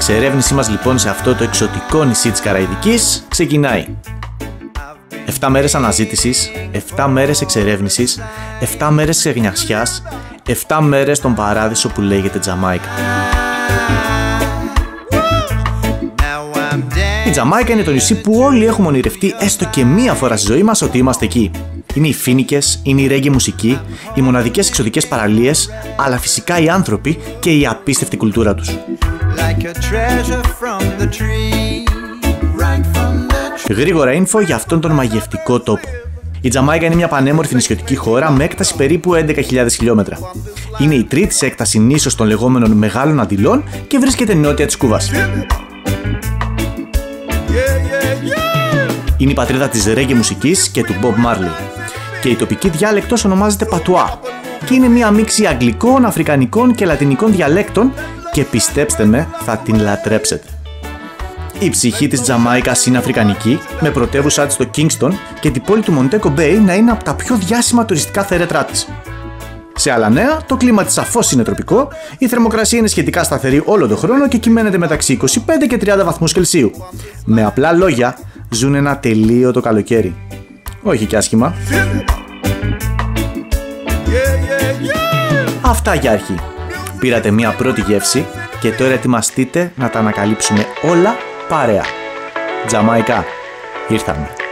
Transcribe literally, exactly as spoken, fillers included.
εξερεύνησή μας λοιπόν σε αυτό το εξωτικό νησί της Καραϊβικής ξεκινάει. εφτά μέρες αναζήτησης, εφτά μέρες εξερεύνησης, εφτά μέρες ξεγνιασιάς, εφτά μέρες στον παράδεισο που λέγεται Τζαμάικα. Η Τζαμάικα είναι το νησί που όλοι έχουμε ονειρευτεί έστω και μία φορά στη ζωή μας ότι είμαστε εκεί. Είναι οι φίνικες, είναι η ρέγγε μουσική, οι μοναδικές εξωτικές παραλίες, αλλά φυσικά οι άνθρωποι και η απίστευτη κουλτούρα τους. Γρήγορα info για αυτόν τον μαγευτικό τόπο. Η Τζαμάικα είναι μια πανέμορφη νησιωτική χώρα με έκταση περίπου έντεκα χιλιάδες χιλιόμετρα. Είναι η τρίτη σε έκταση νήσος των λεγόμενων Μεγάλων Αντιλών και βρίσκεται νότια της Κούβας. Είναι η πατρίδα της ρέγγε μουσικής και του Bob Marley. Και η τοπική διάλεκτος ονομάζεται Πατουά και είναι μια μίξη αγγλικών, αφρικανικών και λατινικών διαλέκτων και πιστέψτε με, θα την λατρέψετε. Η ψυχή της Τζαμάικας είναι αφρικανική, με πρωτεύουσά της το Kingston και την πόλη του Montego Bay να είναι από τα πιο διάσημα τουριστικά θέρετρά της. Σε άλλα νέα, το κλίμα της σαφώς είναι τροπικό, η θερμοκρασία είναι σχετικά σταθερή όλο τον χρόνο και κυμαίνεται μεταξύ είκοσι πέντε και τριάντα βαθμούς Κελσίου. Με απλά λόγια, ζουν ένα τελείωτο καλοκαίρι. Όχι κι άσχημα. Αυτά για αρχή. Πήρατε μια πρώτη γεύση και τώρα ετοιμαστείτε να τα ανακαλύψουμε όλα παρέα. Τζαμάικα, ήρθαμε.